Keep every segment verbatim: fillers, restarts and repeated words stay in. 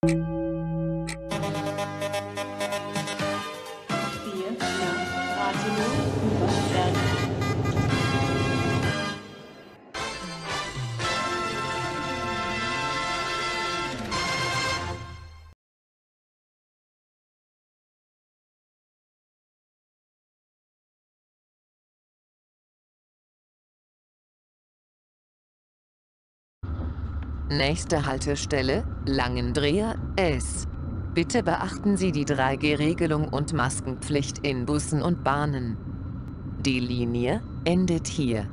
Siehe nach Rathenow über Bergen. Nächste Haltestelle, Langendreher, S. Bitte beachten Sie die drei G Regelung und Maskenpflicht in Bussen und Bahnen. Die Linie endet hier.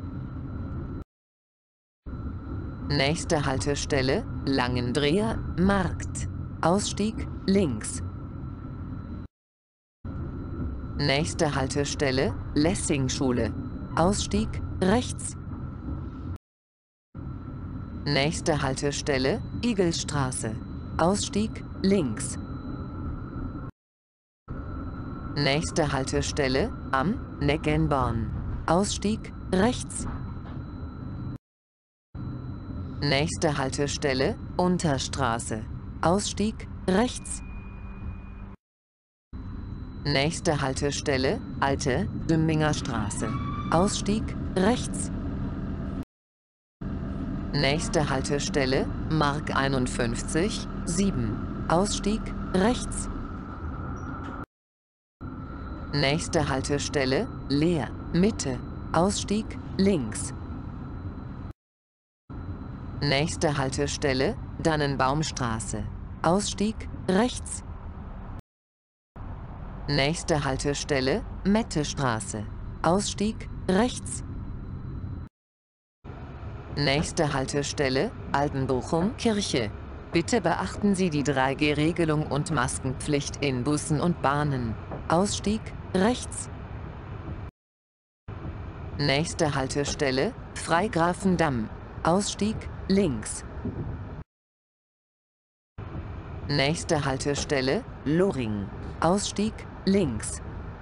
Nächste Haltestelle, Langendreher, Markt. Ausstieg links. Nächste Haltestelle, Lessingschule. Ausstieg rechts. Nächste Haltestelle, Igelstraße. Ausstieg links. Nächste Haltestelle, am Neckenborn. Ausstieg rechts. Nächste Haltestelle, Unterstraße. Ausstieg rechts. Nächste Haltestelle, Alte Dümminger Straße. Ausstieg rechts. Nächste Haltestelle, Mark einundfünfzig, sieben. Ausstieg rechts. Nächste Haltestelle, Leer, Mitte. Ausstieg links. Nächste Haltestelle, Dannenbaumstraße. Ausstieg rechts. Nächste Haltestelle, Mettestraße. Ausstieg rechts. Nächste Haltestelle, Altenbochum Kirche. Bitte beachten Sie die drei G Regelung und Maskenpflicht in Bussen und Bahnen. Ausstieg rechts. Nächste Haltestelle, Freigrafendamm. Ausstieg links. Nächste Haltestelle, Loring. Ausstieg links.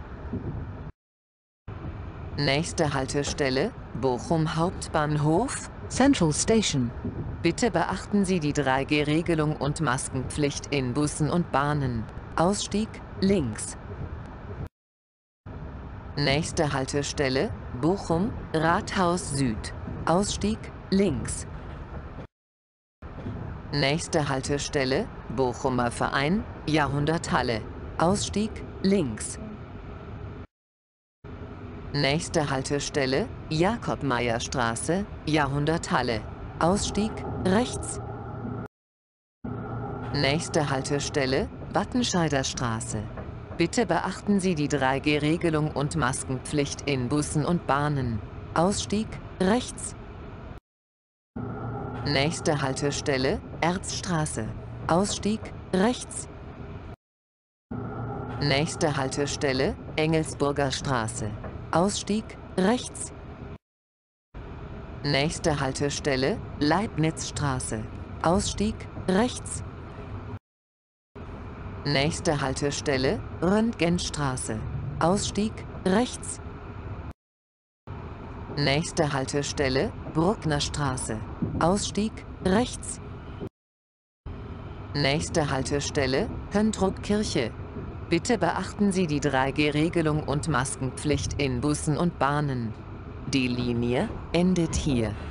Nächste Haltestelle, Bochum Hauptbahnhof, Central Station. Bitte beachten Sie die drei G Regelung und Maskenpflicht in Bussen und Bahnen. Ausstieg links. Nächste Haltestelle, Bochum Rathaus Süd. Ausstieg links. Nächste Haltestelle, Bochumer Verein, Jahrhunderthalle. Ausstieg links. Nächste Haltestelle, Jakob-Meyer-Straße, Jahrhunderthalle. Ausstieg rechts. Nächste Haltestelle, Wattenscheider Straße. Bitte beachten Sie die drei G Regelung und Maskenpflicht in Bussen und Bahnen. Ausstieg rechts. Nächste Haltestelle, Erzstraße. Ausstieg rechts. Nächste Haltestelle, Engelsburger Straße. Ausstieg rechts. Nächste Haltestelle, Leibnizstraße. Ausstieg rechts. Nächste Haltestelle, Röntgenstraße. Ausstieg rechts. Nächste Haltestelle, Bruckner Straße. Ausstieg rechts. Nächste Haltestelle, Höntrup Kirche. Bitte beachten Sie die drei G Regelung und Maskenpflicht in Bussen und Bahnen. Die Linie endet hier.